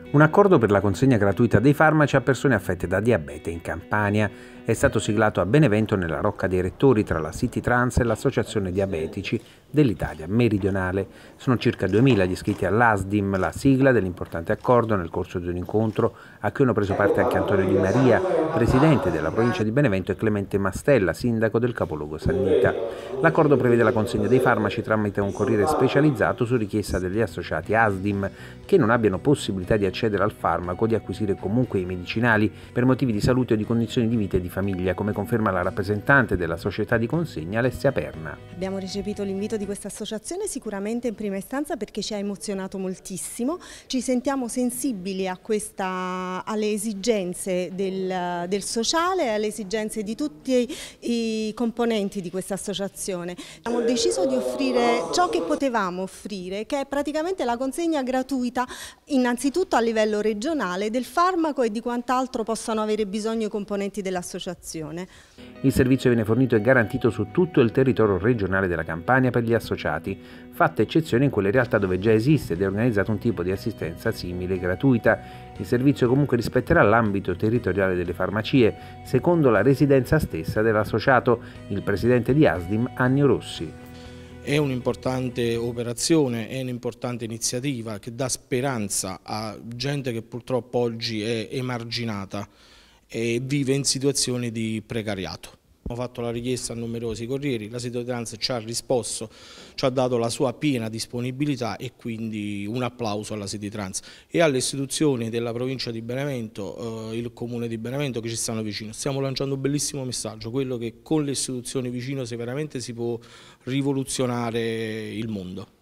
Un accordo per la consegna gratuita dei farmaci a persone affette da diabete in Campania è stato siglato a Benevento nella Rocca dei Rettori tra la City Trans e l'Associazione Diabetici dell'Italia Meridionale. Sono circa 2000 gli iscritti all'ASDIM, la sigla dell'importante accordo nel corso di un incontro a cui hanno preso parte anche Antonio Di Maria, presidente della provincia di Benevento, e Clemente Mastella, sindaco del capoluogo Sannita. L'accordo prevede la consegna dei farmaci tramite un corriere specializzato su richiesta degli associati ASDIM che non abbiano possibilità di accedere al farmaco o di acquisire comunque i medicinali per motivi di salute o di condizioni di vita e di famiglia, come conferma la rappresentante della società di consegna Alessia Perna. Abbiamo recepito l'invito di questa associazione sicuramente in prima istanza perché ci ha emozionato moltissimo, ci sentiamo sensibili alle esigenze del sociale e alle esigenze di tutti i componenti di questa associazione. Abbiamo deciso di offrire ciò che potevamo offrire, che è praticamente la consegna gratuita innanzitutto a livello regionale del farmaco e di quant'altro possano avere bisogno i componenti dell'associazione. Il servizio viene fornito e garantito su tutto il territorio regionale della Campania per gli associati, fatta eccezione in quelle realtà dove già esiste ed è organizzato un tipo di assistenza simile e gratuita. Il servizio comunque rispetterà l'ambito territoriale delle farmacie, secondo la residenza stessa dell'associato, il presidente di ASDIM Annio Rossi. È un'importante operazione, è un'importante iniziativa che dà speranza a gente che purtroppo oggi è emarginata e vive in situazioni di precariato. Abbiamo fatto la richiesta a numerosi corrieri, la City Trans ci ha risposto, ci ha dato la sua piena disponibilità e quindi un applauso alla City Trans e alle istituzioni della provincia di Benevento, il comune di Benevento che ci stanno vicino. Stiamo lanciando un bellissimo messaggio, quello che con le istituzioni vicino veramente si può rivoluzionare il mondo.